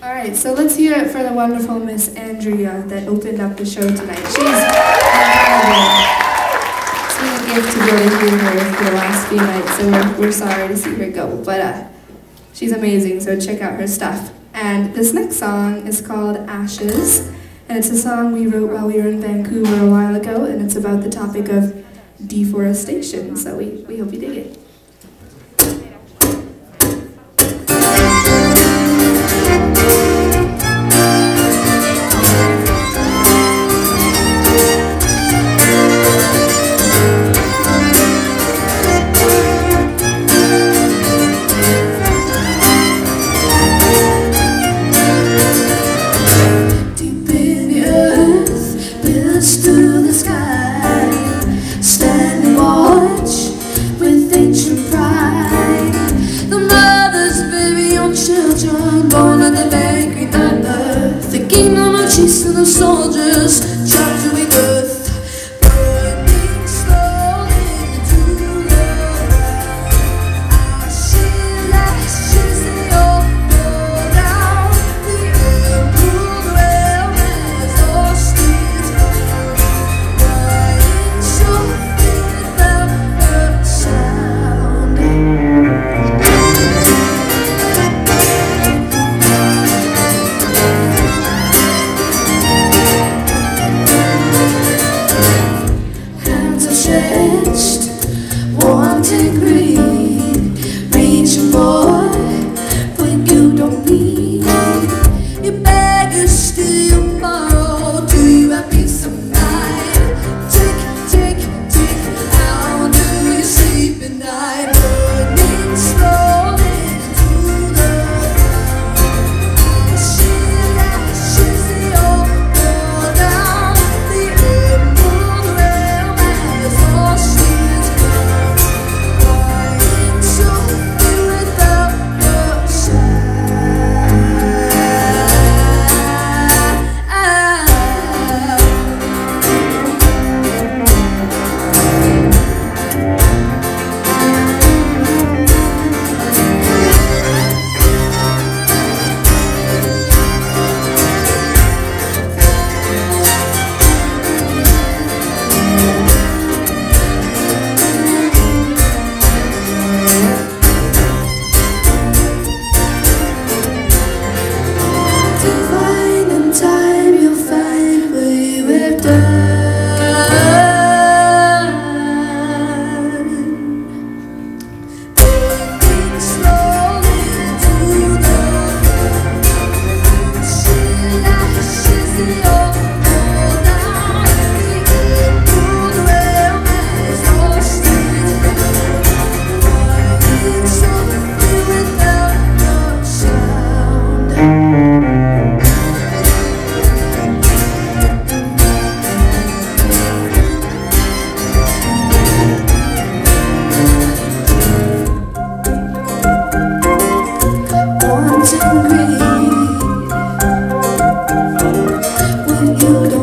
All right, so let's hear it for the wonderful Miss Andrea that opened up the show tonight. She's incredible. It's been a gift to be able to hear her for the last few nights, so we're sorry to see her go, but she's amazing, so check out her stuff. And this next song is called Ashes, and it's a song we wrote while we were in Vancouver a while ago, and it's about the topic of deforestation, so we hope you dig it. Through the sky, standing watch with ancient pride. The mothers bury young children born at the banquet on earth. The kingdom of chiefs and the soldiers charged with earth. Burning slowly to the ground. Ashes, they all go down. The emerald realm has lost its crown. Crying so without a sound. Hands outstretched, wanting greed, reaching for what you don't need. You beggars steal, borrow. Do you have peace of mind? Tick, tick, tick. How do you sleep at night? Burning slowly to the ground. Ashes, they all go down. The emerald realm has lost its crown. Crying so without a Divine in time, you'll find what you have done. Burning slowly to the ground. Ashes, they all go down. The emerald realm has lost its crown. Crying so without a sound. Wanting greed, when you don't